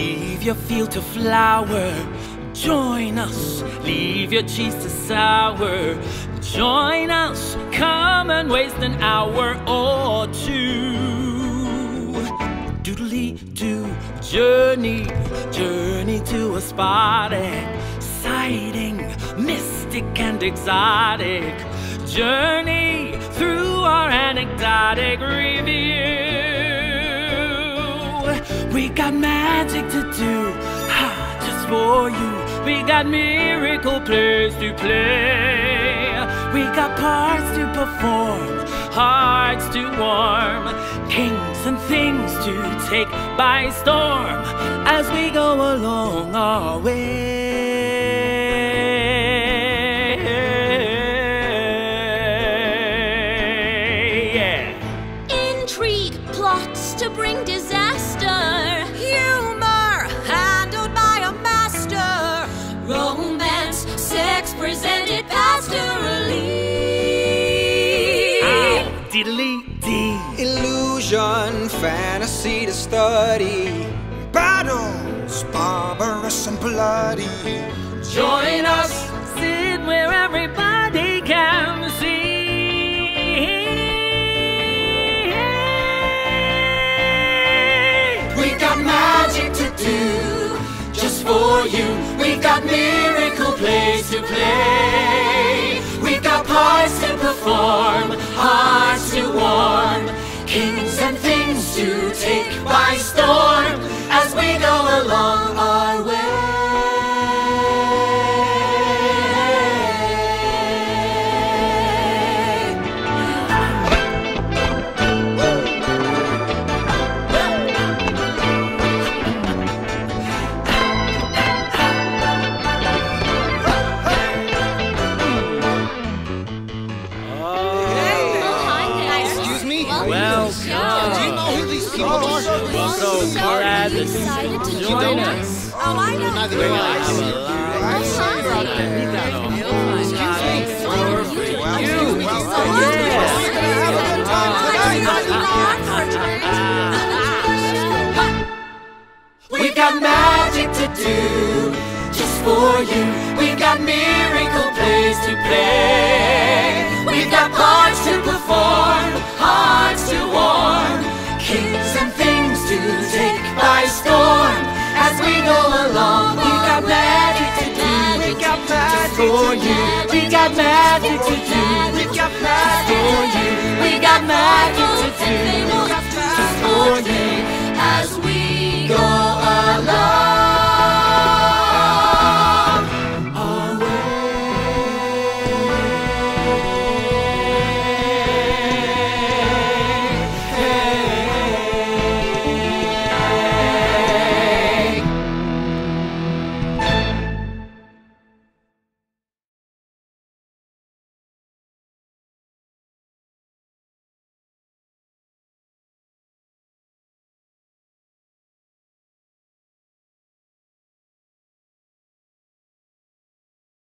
leave your field to flower. Join us, leave your cheese to sour. Join us, come and waste an hour or two. Doodly-doo, journey to a spot exciting, mystic and exotic. Journey through our anecdotic review. We got magic to do, just for you. We got miracle plays to play. We got parts to perform, hearts to warm, kings and things to take by storm as we go along our way. Yeah. Intrigue, plots to bring disaster, humor handled by a master, romance, sex presented pastorally. Diddly-dee. Illusion, fantasy to study, battles, barbarous and bloody. Join us, sit where everybody can see. We got magic to do, just for you. We got miracle plays to play. We got parts to perform, hearts to warm, kings and things to take by storm as we go along our way. So glad that you join us. Oh, I know. We're gonna have a lot of fun out there. We got magic to do, just for you. We got miracle plays to play. We got parts to perform, hearts to warm, kings and things to take by storm as we go along. We got magic to do, we got magic for you. We got magic to do, we got magic for you. We got magic to do.